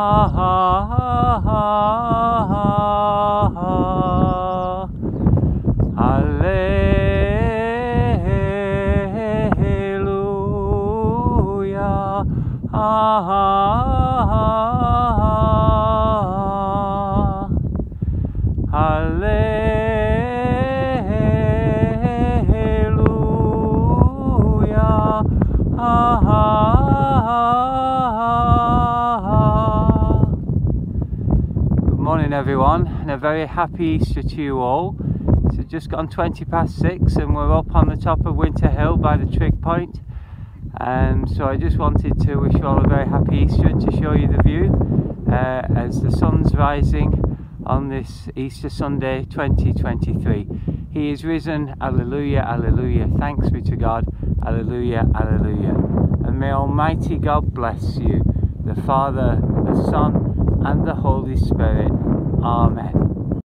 Good morning everyone, and a very happy Easter to you all. It's just gone 6:20 and we're up on the top of Winter Hill by the trig point. So I just wanted to wish you all a very happy Easter and to show you the view as the sun's rising on this Easter Sunday 2023. He is risen, alleluia, alleluia, thanks be to God, alleluia, alleluia. And may Almighty God bless you, the Father, the Son and the Holy Spirit. Amen.